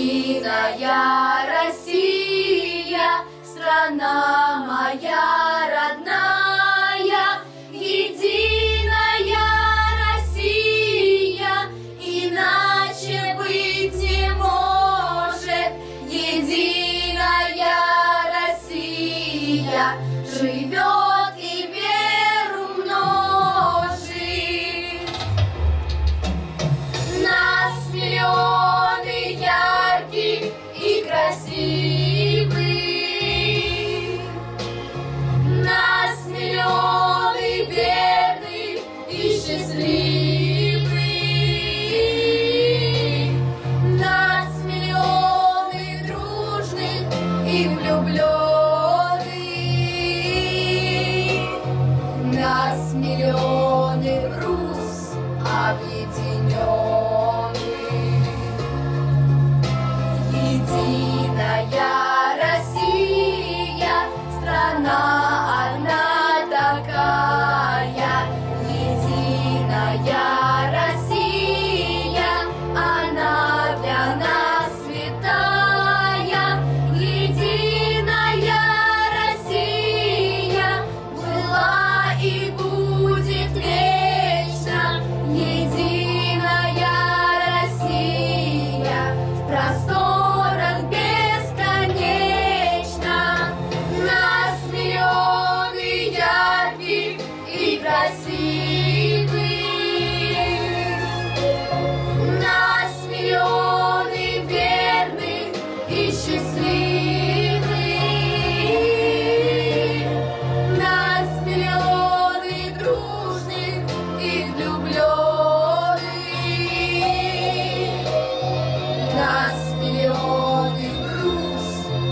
Единая Россия, страна моя родная, единая Россия, иначе быть не может. Единая Россия живет и веру множит. Нас миллионы ярких и красивых, нас миллионы верных и счастливых, нас миллионы дружных и влюбленных, нас миллионы Рус объединенных. Единая Россия, страна одна такая. Единая Россия, она для нас святая. Единая Россия была и будет вечно. Единая Россия в просторах бесконечно. Нас миллионы ярких и красивых, нас миллионы верных и счастливых, нас миллионы дружных и влюбленных, нас миллионы Рус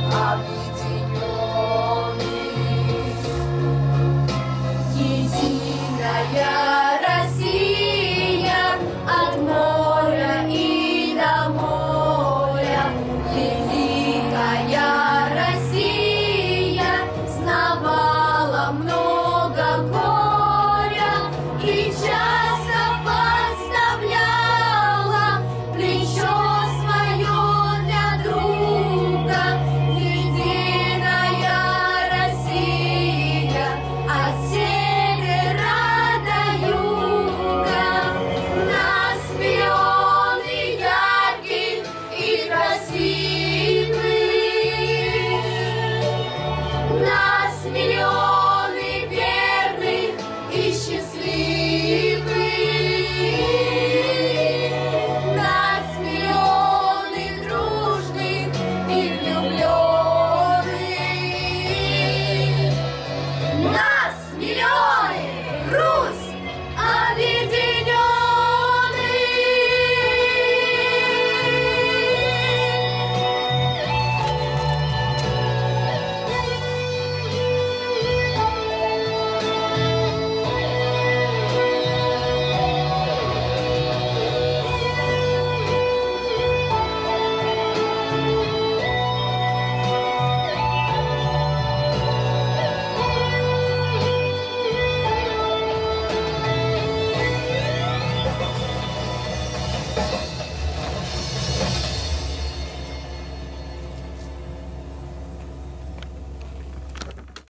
объединенных. Единая Россия от моря и до моря. Великая Россия знавала много горя и часто подставляла плечо свое для друга. Единая Россия от севера до юга. Нас миллионы ярких и красивых, нас миллионы верных и счастливых, нас миллионы дружных и влюбленных, нас миллионы Русь объединенных.